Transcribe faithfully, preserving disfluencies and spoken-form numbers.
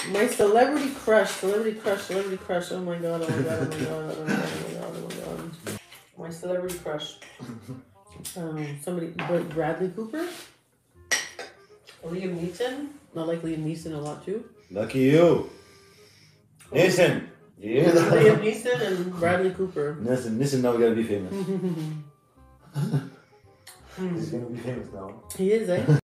My celebrity crush, celebrity crush, celebrity crush. Oh my god, oh my god, oh my god, oh my god, oh my god, oh my god. My celebrity crush. Um, somebody, Bradley Cooper? Liam Neeson? Not like Liam Neeson a lot too. Lucky you. Listen. Yeah. Liam Neeson and Bradley Cooper. Listen, listen now we gotta be famous. He's gonna be famous now. He is, eh?